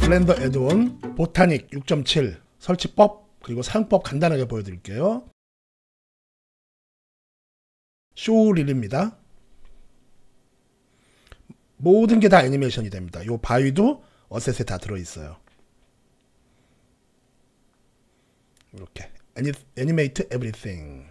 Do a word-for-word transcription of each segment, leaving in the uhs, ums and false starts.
블렌더 애드온 보타닉 육 점 칠 설치법 그리고 사용법 간단하게 보여드릴게요. 쇼릴입니다. 모든 게 다 애니메이션이 됩니다. 요 바위도 어셋에 다 들어있어요. 이렇게 애니, 애니메이트 에브리띵.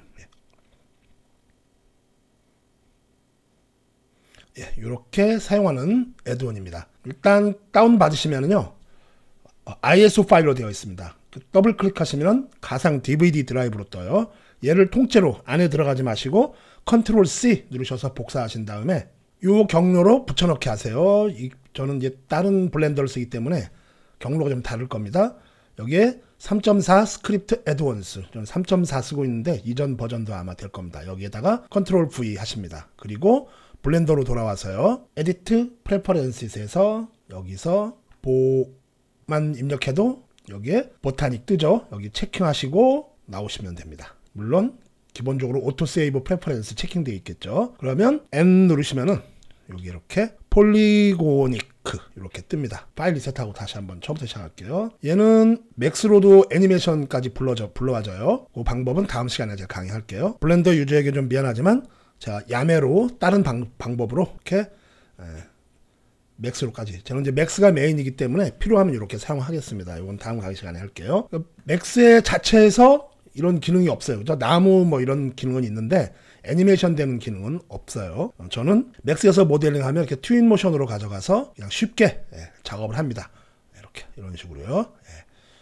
예, 이렇게 사용하는 애드온입니다. 일단 다운 받으시면은요 아이에스오 파일로 되어 있습니다. 더블 클릭하시면 가상 디브이디 드라이브로 떠요. 얘를 통째로 안에 들어가지 마시고 컨트롤 씨 누르셔서 복사하신 다음에 요 경로로 붙여넣기 하세요. 이, 저는 이제 다른 블렌더를 쓰기 때문에 경로가 좀 다를 겁니다. 여기에 삼 점 사 스크립트 애드온스, 저는 삼 점 사 쓰고 있는데 이전 버전도 아마 될 겁니다. 여기에다가 컨트롤 브이 하십니다. 그리고 블렌더로 돌아와서요. 에디트 프레퍼런스에서 여기서 보만 입력해도 여기에 보타닉 뜨죠. 여기 체킹하시고 나오시면 됩니다. 물론 기본적으로 오토 세이브 프레퍼런스 체킹되어 있겠죠. 그러면 N 누르시면은 여기 이렇게 폴리고니크 이렇게 뜹니다. 파일 리셋하고 다시 한번 처음부터 시작할게요. 얘는 맥스로도 애니메이션까지 불러줘, 불러와줘요. 그 방법은 다음 시간에 제가 강의할게요. 블렌더 유저에게 좀 미안하지만 제가 야매로 다른 방, 방법으로 이렇게 에, 맥스로까지, 저는 이제 맥스가 메인이기 때문에 필요하면 이렇게 사용하겠습니다. 이건 다음 강의 시간에 할게요. 맥스의 자체에서 이런 기능이 없어요. 저 나무 뭐 이런 기능은 있는데 애니메이션 되는 기능은 없어요. 저는 맥스에서 모델링 하면 이렇게 트윈 모션으로 가져가서 그냥 쉽게 예, 작업을 합니다. 이렇게 이런 식으로요. 예.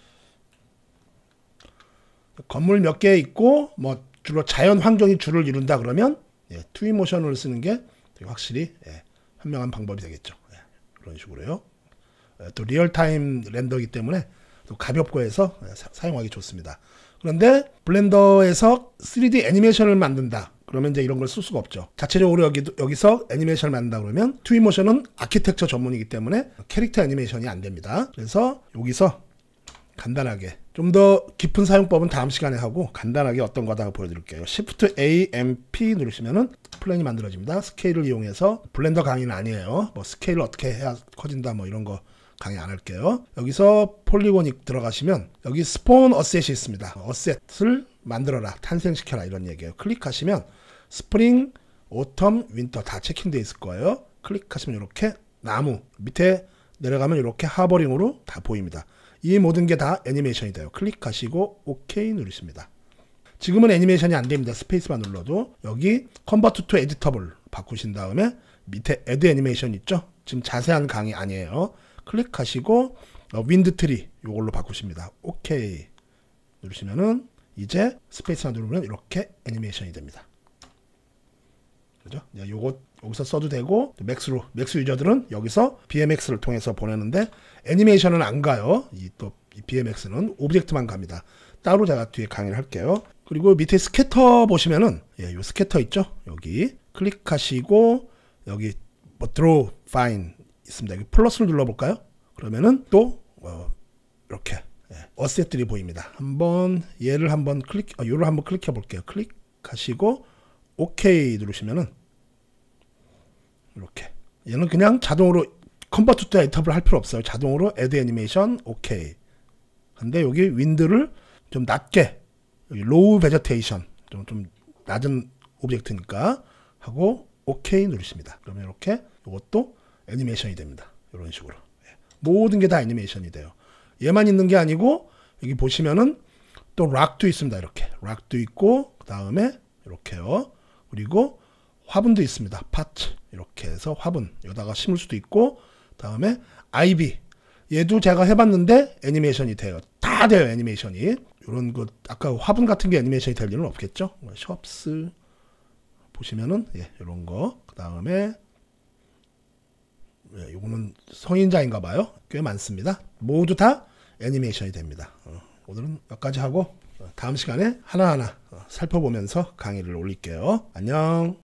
건물 몇 개 있고 뭐 주로 자연 환경이 주를 이룬다 그러면 예, 트윈 모션을 쓰는 게 되게 확실히 예, 현명한 방법이 되겠죠. 예, 이런 식으로요. 예, 또 리얼타임 렌더이기 때문에 또 가볍고 해서 예, 사, 사용하기 좋습니다. 그런데 블렌더에서 쓰리디 애니메이션을 만든다 그러면 이제 이런 걸 쓸 수가 없죠. 자체적으로 여기, 여기서 애니메이션을 만든다 그러면 트윈모션은 아키텍처 전문이기 때문에 캐릭터 애니메이션이 안 됩니다. 그래서 여기서 간단하게 좀 더 깊은 사용법은 다음 시간에 하고 간단하게 어떤 거다 보여드릴게요. Shift A, M, P 누르시면은 플랜이 만들어집니다. 스케일을 이용해서 블렌더 강의는 아니에요. 뭐 스케일을 어떻게 해야 커진다 뭐 이런 거 강의 안 할게요. 여기서 폴리고닉 들어가시면 여기 스폰 어셋이 있습니다. 어셋을 만들어라, 탄생시켜라 이런 얘기예요. 클릭하시면 스프링, 오텀, 윈터 다 체킹되어 있을 거예요. 클릭하시면 이렇게 나무 밑에 내려가면 이렇게 하버링으로 다 보입니다. 이 모든 게 다 애니메이션이 돼요. 클릭하시고 OK 누르십니다. 지금은 애니메이션이 안 됩니다. 스페이스만 눌러도 여기 컨버트 투 에디터블 바꾸신 다음에 밑에 애드 애니메이션 있죠? 지금 자세한 강의 아니에요. 클릭하시고 어, 윈드트리 이걸로 바꾸십니다. OK 누르시면은 이제 스페이스만 누르면 이렇게 애니메이션이 됩니다. 그죠? 요거 여기서 써도 되고 맥스로 맥스 유저들은 여기서 비엠엑스를 통해서 보내는데 애니메이션은 안 가요. 이 또 이 비엠엑스는 오브젝트만 갑니다. 따로 제가 뒤에 강의를 할게요. 그리고 밑에 스캐터 보시면은 예, 요 스캐터 있죠? 여기 클릭하시고 여기 뭐 드로우 파인 있습니다. 여기 플러스를 눌러볼까요? 그러면은 또 어, 이렇게 예, 어셋들이 보입니다. 한번 얘를 한번 클릭, 어, 요를 한번 클릭해 볼게요. 클릭하시고 OK 누르시면은 이렇게 얘는 그냥 자동으로 컨버트 투 에디터블 할 필요 없어요. 자동으로 애드 애니메이션 OK. 근데 여기 윈드를 좀 낮게 여기 로우 베저테이션 좀, 좀 낮은 오브젝트니까 하고 OK 누르십니다. 그러면 이렇게 이것도 애니메이션이 됩니다. 이런 식으로 모든 게 다 애니메이션이 돼요. 얘만 있는 게 아니고 여기 보시면은 또 락도 있습니다. 이렇게 락도 있고 그 다음에 이렇게요. 그리고 화분도 있습니다. 파츠 이렇게 해서 화분 여기다가 심을 수도 있고 다음에 아이비 얘도 제가 해봤는데 애니메이션이 돼요. 다 돼요. 애니메이션이 이런 그 아까 화분 같은 게 애니메이션이 될 일은 없겠죠. 숍스 보시면은 예, 이런 거 그 다음에 예, 요거는 성인자인가 봐요. 꽤 많습니다. 모두 다 애니메이션이 됩니다. 어, 오늘은 여기까지 하고 다음 시간에 하나하나 살펴보면서 강의를 올릴게요. 안녕.